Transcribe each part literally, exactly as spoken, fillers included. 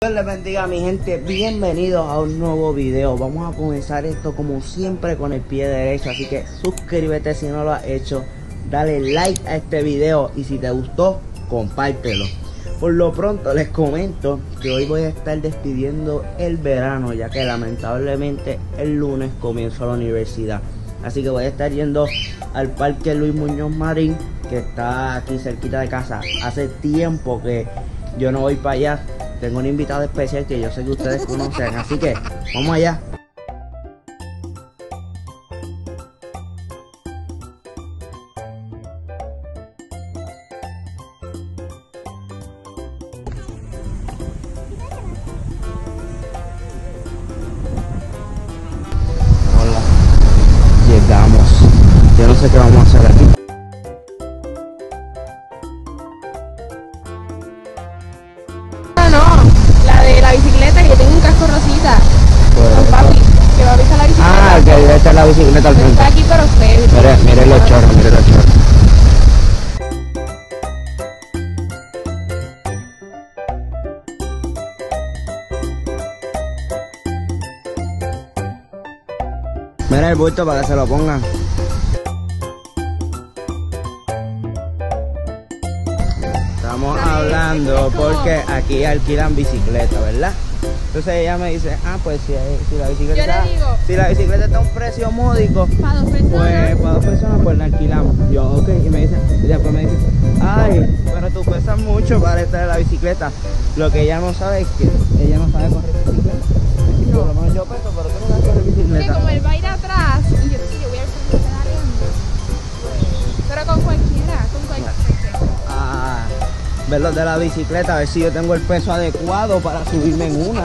Dios les bendiga, mi gente, bienvenidos a un nuevo video. Vamos a comenzar esto como siempre con el pie derecho, así que suscríbete si no lo has hecho, dale like a este video y si te gustó, compártelo. Por lo pronto les comento que hoy voy a estar despidiendo el verano, ya que lamentablemente el lunes comienzo la universidad. Así que voy a estar yendo al Parque Luis Muñoz Marín, que está aquí cerquita de casa. Hace tiempo que yo no voy para allá. Tengo un invitado especial que yo sé que ustedes conocen, así que vamos allá. Hola, llegamos. Yo no sé qué vamos a hacer aquí. La bicicleta, que yo tengo un casco rosita con papi, que va a pisar la bicicleta. Ah, que debe estar la bicicleta al frente. Está aquí para ustedes. Mire, mire los chorros, mire los chorros. Mira el bulto para que se lo pongan. Estamos hablando porque aquí alquilan bicicleta, ¿verdad? Entonces ella me dice, ah, pues si, si la bicicleta Yo le digo, si la bicicleta está a un precio módico, para dos personas, pues para dos personas pues la alquilamos. Yo, ok, y me dice, y después me dice, ay, pero tú pesas mucho para estar en la bicicleta. Lo que ella no sabe es que ella no sabe correr bicicleta. Y por lo menos yo peso, pero tú no sabes correr bicicleta. que como él va a ir atrás, y yo, sí, yo voy a ir pedaleando, pero con cualquiera, con cualquiera. Ah, ver los de la bicicleta, a ver si yo tengo el peso adecuado para subirme en una.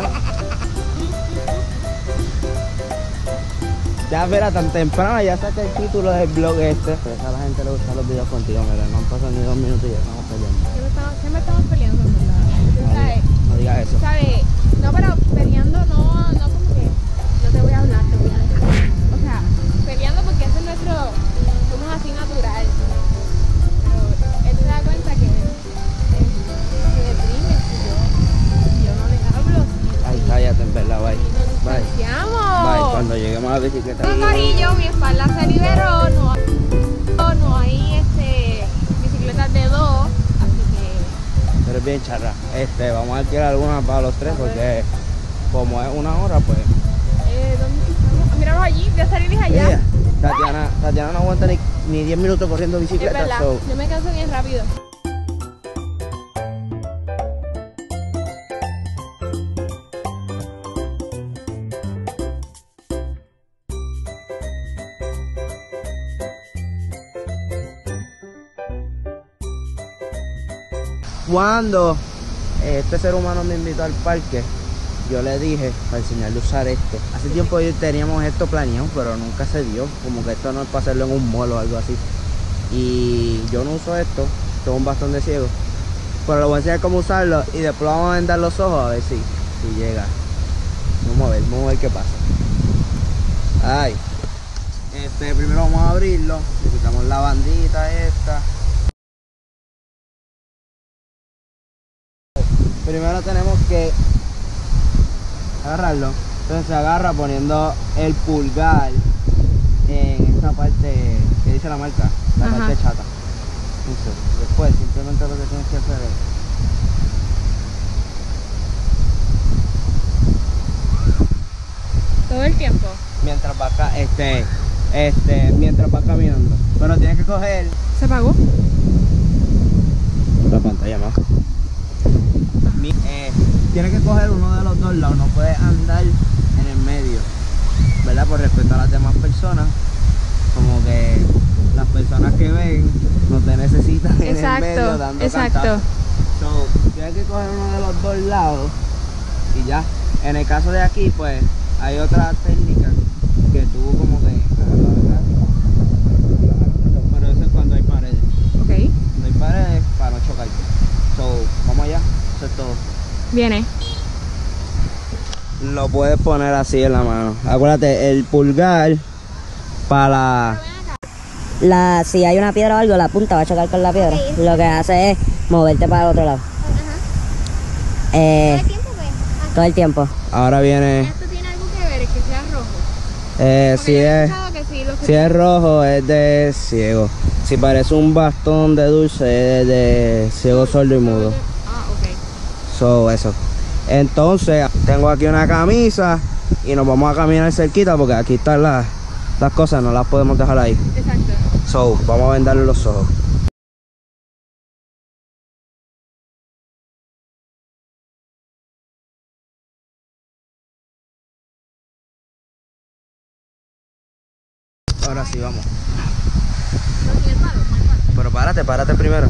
Ya verá, tan temprano ya saqué el título del blog este. Pero a la gente le gustan los videos contigo, mira, no han pasado ni dos minutos y ya estamos peleando. ¿Qué me estamos, qué me estamos peleando, en verdad? No, ¿Sabes? diga, no digas eso. ¿Sabes? No, pero peleando no, no como que no te voy a hablar, te voy a dejar. O sea, peleando porque ese es nuestro, somos así natural. Pero él se da cuenta que él se deprime si yo, si yo no le hablo. Ay, cállate, en verdad, bye. Y nos Bye. distanciamos. Bye, cuando lleguemos a la bicicleta. No, Corillo, mi espalda se liberó, no hay, no hay este, bicicletas de dos, así que... Pero es bien charra. Este, vamos a alquilar algunas para los tres porque como es una hora, pues... Eh, ¿dónde estamos? Míranos allí, voy a salir allá. Ella, Tatiana, Tatiana no aguanta ni, ni diez minutos corriendo Es bicicleta. verdad, So. yo me canso bien rápido. Cuando este ser humano me invitó al parque, yo le dije para enseñarle a usar esto. Hace tiempo teníamos esto planeado, pero nunca se dio. Como que esto no es para hacerlo en un mall o algo así. Y yo no uso esto, tengo un bastón de ciego. Pero le voy a enseñar cómo usarlo y después vamos a vendar los ojos a ver si, si llega. Vamos a ver, vamos a ver qué pasa. Ay. Este, primero vamos a abrirlo. Le quitamos la bandita esta. Primero tenemos que agarrarlo. Entonces se agarra poniendo el pulgar en esta parte que dice la marca, la Ajá. parte chata. Entonces, después simplemente lo que tienes que hacer es Todo el tiempo. mientras va acá, este, este, mientras va caminando. Pero tienes que coger ¿Se apagó? la pantalla más. Eh, tienes que coger uno de los dos lados, no puedes andar en el medio, ¿verdad? Por respeto a las demás personas, como que las personas que ven no te necesitan en Exacto, el medio dando exacto. cantazos. So, tienes que coger uno de los dos lados y ya. En el caso de aquí, pues hay otra técnica que tú como que pero eso es cuando hay paredes. Ok. Cuando hay paredes para no chocarte. So, vamos allá. Eso es todo. Viene. Lo puedes poner así en la mano. Acuérdate, el pulgar para la... La, si hay una piedra o algo, la punta va a chocar con la piedra. Ok. Lo que hace es moverte para el otro lado. Ajá. Eh, ¿Todo el tiempo, pues? todo el tiempo. Ahora viene... ¿Esto tiene algo que ver, es que sea rojo? Eh, Porque si yo he es, pensado que sí, los que si es rojo es de ciego. Si parece un bastón de dulce es de ciego, sordo y mudo. Ah, ok. So, eso. Entonces, tengo aquí una camisa y nos vamos a caminar cerquita porque aquí están las, las cosas, no las podemos dejar ahí. Exacto. So, vamos a vendarle los ojos. Ahora sí, vamos. No, sin el palo, sin el palo. Pero párate, párate primero.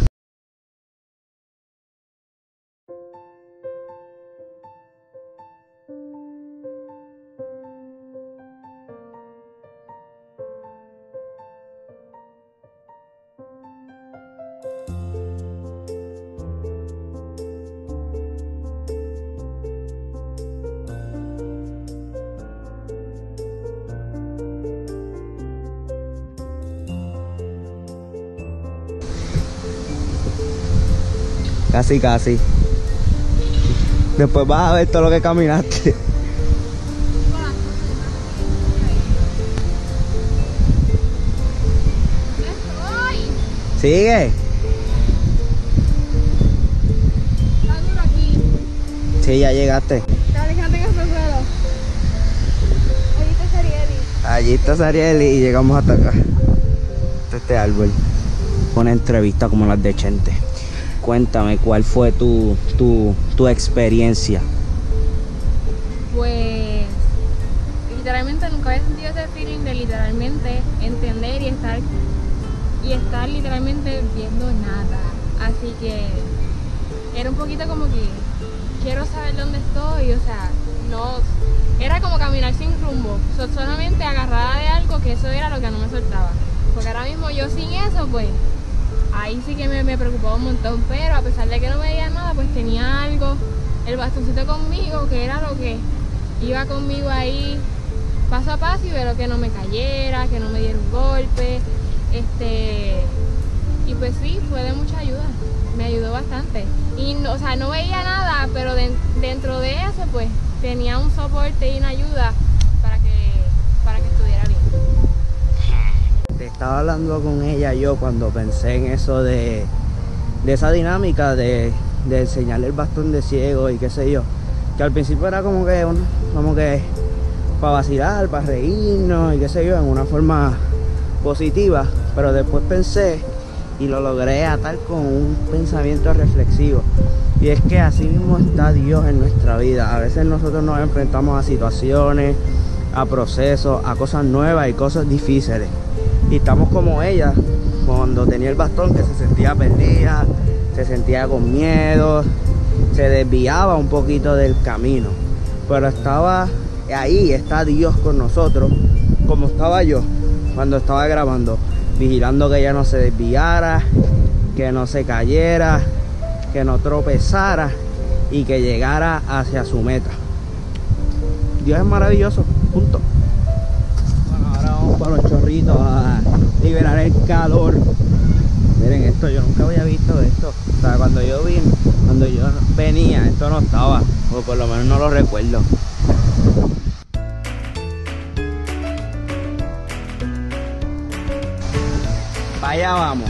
Casi, casi. Después vas a ver todo lo que caminaste. Sigue. Está duro aquí. Sí, ya llegaste. Dale, déjate que se suelo. Ahí está Sarieli. Allí está Sarieli y llegamos hasta acá. Hasta este árbol. Una entrevista como las de Chente. Cuéntame, ¿cuál fue tu, tu, tu experiencia? Pues literalmente nunca había sentido ese feeling de literalmente entender y estar y estar literalmente viendo nada. Así que era un poquito como que quiero saber dónde estoy, o sea, no era como caminar sin rumbo, so, solamente agarrada de algo, que eso era lo que no me soltaba. Porque ahora mismo yo sin eso, pues ahí sí que me, me preocupaba un montón, pero a pesar de que no veía nada, pues tenía algo, el bastoncito conmigo, que era lo que iba conmigo ahí paso a paso y ver que no me cayera, que no me diera un golpe, este, y pues sí, fue de mucha ayuda, me ayudó bastante. Y no, o sea, no veía nada, pero de, dentro de eso, pues tenía un soporte y una ayuda para que, para que estuviera bien. Te estaba hablando con ella yo cuando pensé en eso de, de esa dinámica de, de enseñarle el bastón de ciego y qué sé yo. Que al principio era como que, como que para vacilar, para reírnos y qué sé yo, en una forma positiva. Pero después pensé y lo logré atar con un pensamiento reflexivo. Y es que así mismo está Dios en nuestra vida. A veces nosotros nos enfrentamos a situaciones, a procesos, a cosas nuevas y cosas difíciles. Y estamos como ella, cuando tenía el bastón, que se sentía perdida, se sentía con miedo, se desviaba un poquito del camino. Pero estaba ahí, está Dios con nosotros, como estaba yo cuando estaba grabando, vigilando que ella no se desviara, que no se cayera, que no tropezara y que llegara hacia su meta. Dios es maravilloso, punto. Ahora vamos para los chorritos a liberar el calor. Miren esto, yo nunca había visto esto. O sea, cuando yo vine, cuando yo venía, esto no estaba, o por lo menos no lo recuerdo. Allá vamos.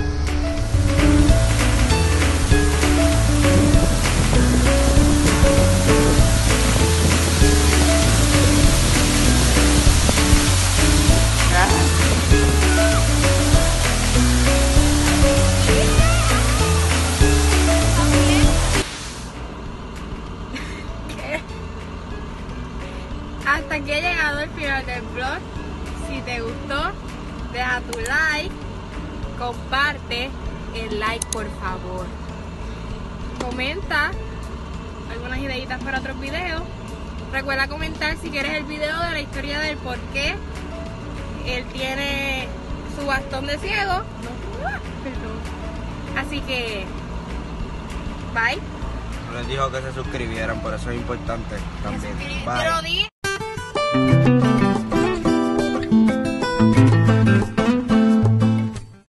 Hasta aquí ha llegado el final del vlog. Si te gustó, deja tu like, comparte el like por favor, comenta algunas ideitas para otros videos. Recuerda comentar si quieres el video de la historia del por qué él tiene su bastón de ciego. No, perdón. Así que bye. Les dijo que se suscribieran, por eso es importante también. Te lo dije.